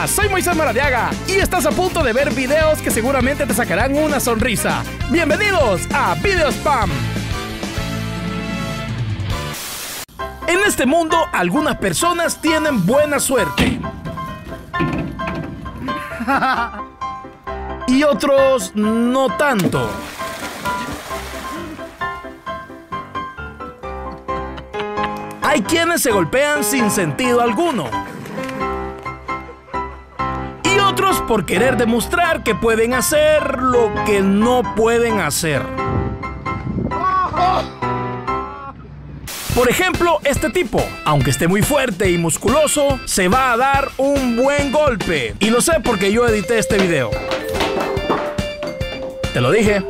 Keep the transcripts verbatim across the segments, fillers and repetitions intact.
Hola, soy Moisés Maradiaga y estás a punto de ver videos que seguramente te sacarán una sonrisa. Bienvenidos a Video Spam. En este mundo, algunas personas tienen buena suerte y otros no tanto. Hay quienes se golpean sin sentido alguno y otros por querer demostrar que pueden hacer lo que no pueden hacer. Por ejemplo, este tipo, aunque esté muy fuerte y musculoso, se va a dar un buen golpe. Y lo sé porque yo edité este video. Te lo dije.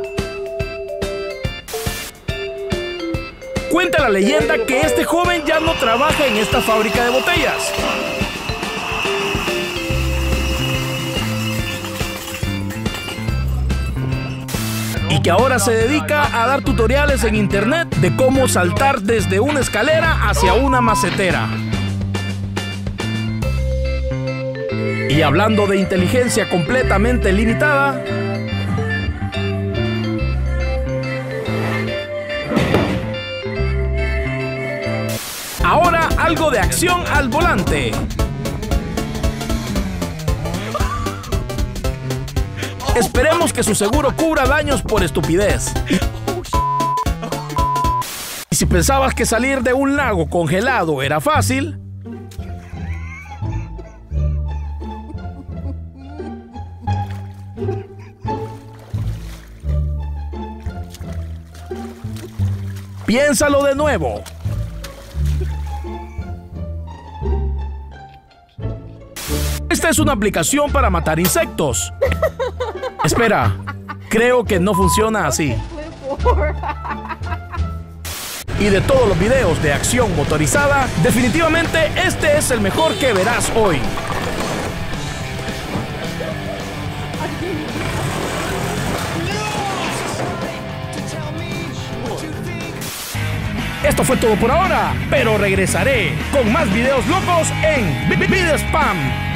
Cuenta la leyenda que este joven ya no trabaja en esta fábrica de botellas. Y que ahora se dedica a dar tutoriales en internet de cómo saltar desde una escalera hacia una macetera. Y hablando de inteligencia completamente limitada, ahora algo de acción al volante. Esperemos que su seguro cubra daños por estupidez. Y si pensabas que salir de un lago congelado era fácil, piénsalo de nuevo. Esta es una aplicación para matar insectos. Espera, creo que no funciona así. Y de todos los videos de acción motorizada, definitivamente este es el mejor que verás hoy. Esto fue todo por ahora, pero regresaré con más videos locos en Video Spam.